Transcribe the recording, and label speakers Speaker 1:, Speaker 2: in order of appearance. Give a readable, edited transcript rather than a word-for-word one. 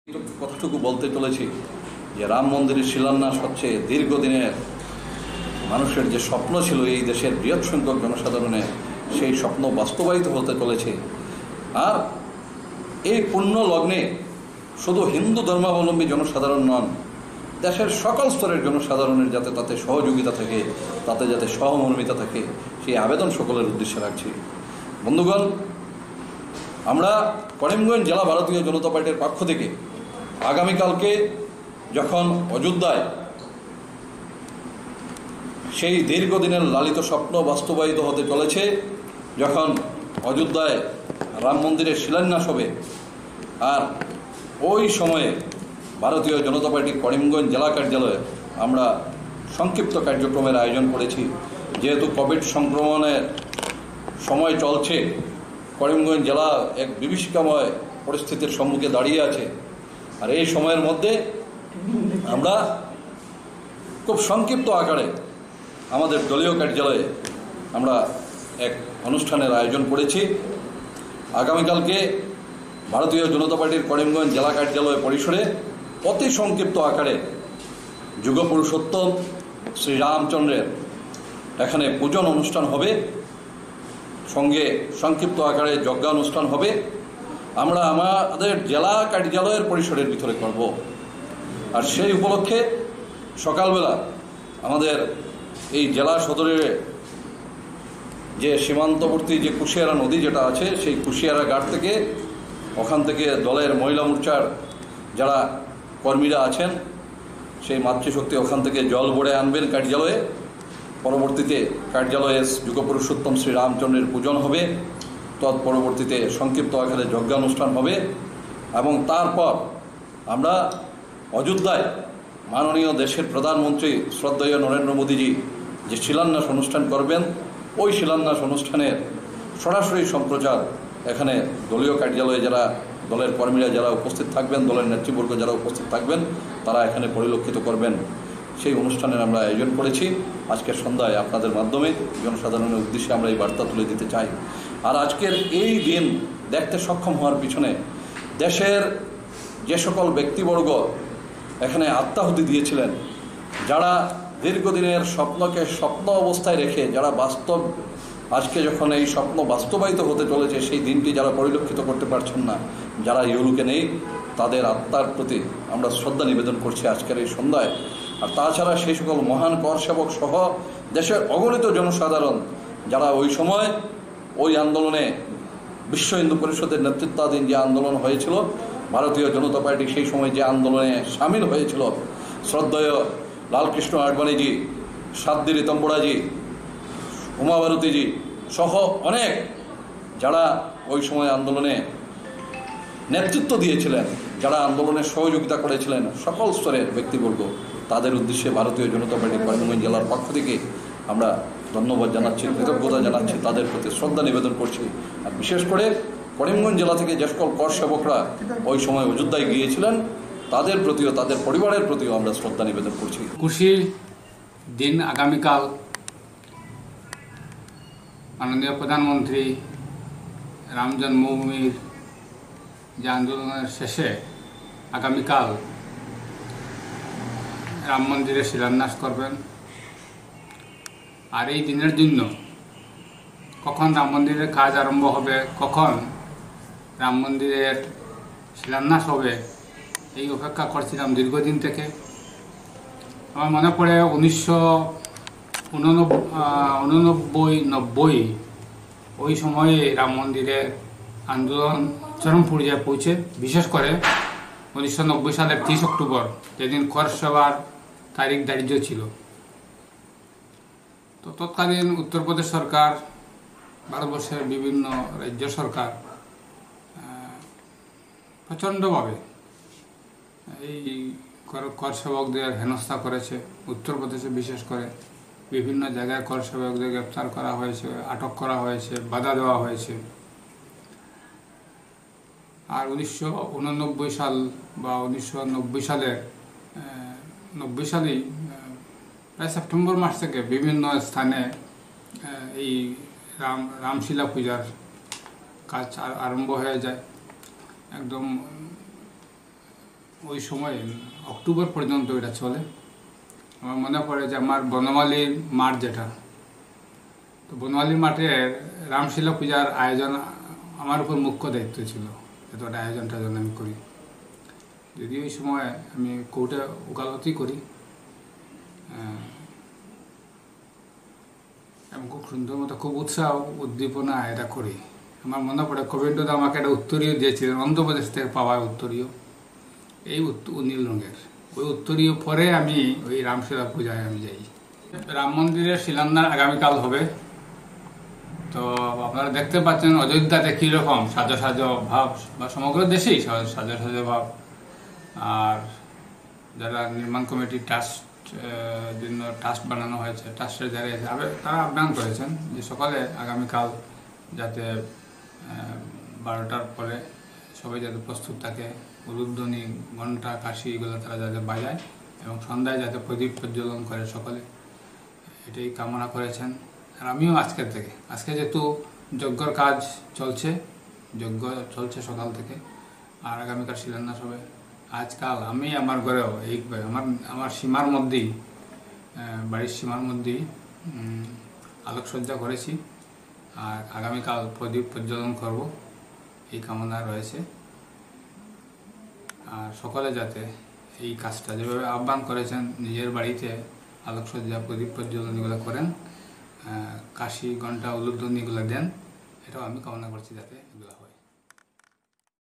Speaker 1: কতটুকু বলতে চলেছি যে রাম মন্দিরের শিলান্যাস হচ্ছে দীর্ঘদিনের মানুষের যে স্বপ্ন ছিল এই দেশের বৃহৎ সংখ্যক জনসাধারণের সেই স্বপ্ন বাস্তবায়িত হতে চলেছে। আর এই পুণ্য লগ্নে শুধু হিন্দু ধর্মাবলম্বী জনসাধারণ নন, দেশের সকল স্তরের জনসাধারণের যাতে তাতে সহযোগিতা থাকে, তাতে যাতে সহমর্মিতা থাকে, সেই আবেদন সকলের উদ্দেশ্যে রাখছি। বন্ধুগণ, আমরা করিমগঞ্জ জেলা ভারতীয় জনতা পার্টির পক্ষ থেকে আগামীকালকে যখন অযোধ্যায় সেই দীর্ঘদিনের লালিত স্বপ্ন বাস্তবায়িত হতে চলেছে, যখন অযোধ্যায় রাম মন্দিরের শিলান্যাস হবে, আর ওই সময়ে ভারতীয় জনতা পার্টি করিমগঞ্জ জেলা কার্যালয়ে আমরা সংক্ষিপ্ত কার্যক্রমের আয়োজন করেছি। যেহেতু কোভিড সংক্রমণের সময় চলছে, করিমগঞ্জ জেলা এক বিভীষিকাময় পরিস্থিতির সম্মুখে দাঁড়িয়ে আছে, আর এই সময়ের মধ্যে আমরা খুব সংক্ষিপ্ত আকারে আমাদের দলীয় কার্যালয়ে আমরা এক অনুষ্ঠানের আয়োজন করেছি। আগামীকালকে ভারতীয় জনতা পার্টির করিমগঞ্জ জেলা কার্যালয় পরিসরে অতি সংক্ষিপ্ত আকারে যুগপুরুষোত্তম শ্রীরামচন্দ্রের এখানে পূজন অনুষ্ঠান হবে, সঙ্গে সংক্ষিপ্ত আকারে যজ্ঞানুষ্ঠান হবে। আমরা আমাদের জেলা কার্যালয়ের পরিসরের ভিতরে করব। আর সেই উপলক্ষে সকালবেলা আমাদের এই জেলা সদরের যে সীমান্তবর্তী যে কুশিয়ারা নদী যেটা আছে, সেই কুশিয়ারা ঘাট থেকে ওখান থেকে দলের মহিলা মোর্চার যারা কর্মীরা আছেন, সেই মাতৃশক্তি ওখান থেকে জল বড়ে আনবেন কার্যালয়ে। পরবর্তীতে কার্যালয়ে যুগপুরুষোত্তম শ্রীরামচন্দ্রের পূজন হবে, তৎপরবর্তীতে সংক্ষিপ্ত আকারে যজ্ঞানুষ্ঠান হবে, এবং তারপর আমরা অযোধ্যায় মাননীয় দেশের প্রধানমন্ত্রী শ্রদ্ধেয় নরেন্দ্র মোদীজি যে শিলান্যাস অনুষ্ঠান করবেন, ওই শিলান্যাস অনুষ্ঠানের সরাসরি সম্প্রচার এখানে দলীয় কার্যালয়ে যারা দলের কর্মীরা যারা উপস্থিত থাকবেন, দলের নেতৃবর্গ যারা উপস্থিত থাকবেন, তারা এখানে পরিলক্ষিত করবেন। সেই অনুষ্ঠানের আমরা আয়োজন করেছি। আজকের সন্ধ্যায় আপনাদের মাধ্যমে জনসাধারণের উদ্দেশ্যে আমরা এই বার্তা তুলে দিতে চাই। আর আজকের এই দিন দেখতে সক্ষম হওয়ার পিছনে দেশের যে সকল ব্যক্তিবর্গ এখানে আত্মাহুতি দিয়েছিলেন, যারা দীর্ঘদিনের স্বপ্নকে স্বপ্ন অবস্থায় রেখে যারা বাস্তব আজকে যখন এই স্বপ্ন বাস্তবায়িত হতে চলেছে সেই দিনটি যারা পরিলক্ষিত করতে পারছেন না, যারা ইউরোপে নেই, তাদের আত্মার প্রতি আমরা শ্রদ্ধা নিবেদন করছি আজকের এই সন্ধ্যায়। আর তাছাড়া সেই সকল মহান কর সেবক সহ দেশের অগণিত জনসাধারণ যারা ওই সময় ওই আন্দোলনে বিশ্ব হিন্দু পরিষদের নেতৃত্বাধীন যে আন্দোলন হয়েছিল, ভারতীয় জনতা পার্টি সেই সময় যে আন্দোলনে সামিল হয়েছিল, শ্রদ্ধেয় লালকৃষ্ণ আডবাণীজি, সাদ্দি ঋতম্বরাজি, উমা ভারতীজি সহ অনেক যারা ওই সময় আন্দোলনে নেতৃত্ব দিয়েছিলেন, যারা আন্দোলনের সহযোগিতা করেছিলেন, সকল স্তরের ব্যক্তিবর্গ, তাদের উদ্দেশ্যে ভারতীয় জনতা পার্টি করিমগঞ্জ জেলার পক্ষ থেকে আমরা ধন্যবাদ জানাচ্ছি, কৃতজ্ঞতা জানাচ্ছি, তাদের প্রতি শ্রদ্ধা নিবেদন করছি। আর বিশেষ করে করিমগঞ্জ জেলা থেকে যে সকল কর সেবকরা ওই সময় অযোধ্যায় গিয়েছিলেন, তাদের প্রতিও তাদের পরিবারের প্রতিও আমরা শ্রদ্ধা নিবেদন করছি।
Speaker 2: খুশির দিন আগামীকাল মাননীয় প্রধানমন্ত্রী রাম জন্মভূমির যে আন্দোলনের শেষে আগামীকাল রাম মন্দিরে শিলান্যাস করবেন। আর এই দিনের জন্য কখন রাম মন্দিরের কাজ আরম্ভ হবে, কখন রাম মন্দিরের শিলান্যাস হবে, এই অপেক্ষা করছিলাম দীর্ঘদিন থেকে। আমার মনে পড়ে 1989-90 ওই সময়ে রাম মন্দিরের আন্দোলন চরম পর্যায়ে পৌঁছে, বিশেষ করে 1990 সালের 30 অক্টোবর, যেদিন কর সেবার তারিখ ধার্য ছিল। তো তৎকালীন উত্তরপ্রদেশ সরকার, ভারতবর্ষের বিভিন্ন রাজ্য সরকার প্রচণ্ডভাবে এই কর সেবকদের হেনস্থা করেছে। উত্তরপ্রদেশে বিশেষ করে বিভিন্ন জায়গায় কর সেবকদের গ্রেপ্তার করা হয়েছে, আটক করা হয়েছে, বাধা দেওয়া হয়েছে। আর 1989 সাল বা 1990 সালের 90 সালেই প্রায় সেপ্টেম্বর মাস থেকে বিভিন্ন স্থানে এই রামশিলা পূজার কাজ আরম্ভ হয়ে যায়। একদম ওই সময় অক্টোবর পর্যন্ত এটা চলে। আমার মনে পড়ে যে আমার বনমালীর মাঠ যেটা, তো বনমালী মাঠের রামশিলা পূজার আয়োজন আমার উপর মুখ্য দায়িত্ব ছিল, এতটা আয়োজনটা যেন আমি করি। যদি ওই সময় আমি কোর্টে ওকালতি করি এবং খুব সুন্দর মতো খুব উৎসাহ উদ্দীপনা এটা করি। আমার মনে পড়ে কবিন্দ্রদা আমাকে একটা উত্তরীয় দিয়েছিলেন, অন্ধ্রপ্রদেশ থেকে পাওয়া উত্তরীয়, এই নীল রঙের ওই উত্তরীয় পরে আমি ওই রামশিলা পূজায় আমি যাই। রাম মন্দিরের শিলান্যাস আগামীকাল হবে। তো আপনারা দেখতে পাচ্ছেন অযোধ্যাতে কীরকম সাজো সাজো ভাব, বা সমগ্র দেশেই সাজো সাজো ভাব। আর যারা নির্মাণ কমিটি ট্রাস্ট জন্য ট্রাস্ট বানানো হয়েছে, ট্রাস্টের যারা তারা আহ্বান করেছেন যে সকালে আগামীকাল যাতে 12টার পরে সবাই যাতে প্রস্তুত থাকে, উলুধ্বনি, ঘণ্টা, কাশি এগুলো তারা যাতে বাজায় এবং সন্ধ্যায় যাতে প্রদীপ প্রজ্বলন করে সকলে, এটাই কামনা করেছেন। আর আমিও আজকে যেহেতু যজ্ঞর কাজ চলছে, যজ্ঞ চলছে সকাল থেকে, আর আগামীকাল শিলান্যাস হবে। আজকাল আমি আমার ঘরেও এইভাবে আমার সীমার মধ্যেই, বাড়ির সীমার মধ্যেই আলোকসজ্জা করেছি, আর আগামীকাল প্রদীপ প্রজ্বলন করব এই কামনা রয়েছে। আর সকলে যাতে এই কাজটা যেভাবে আহ্বান করেছেন নিজের বাড়িতে আলোকসজ্জা, প্রদীপ প্রজ্বলন এগুলো করেন, কাশি, ঘণ্টা, উলুধ্বনি এগুলো দেন, এটাও আমি কামনা করছি যাতে এগুলো